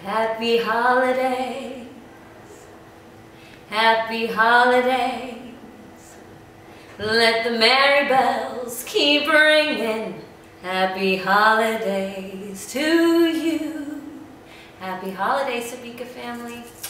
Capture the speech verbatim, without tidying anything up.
Happy holidays, happy holidays. Let the merry bells keep ringing. Happy holidays to you. Happy holidays, Sabika family.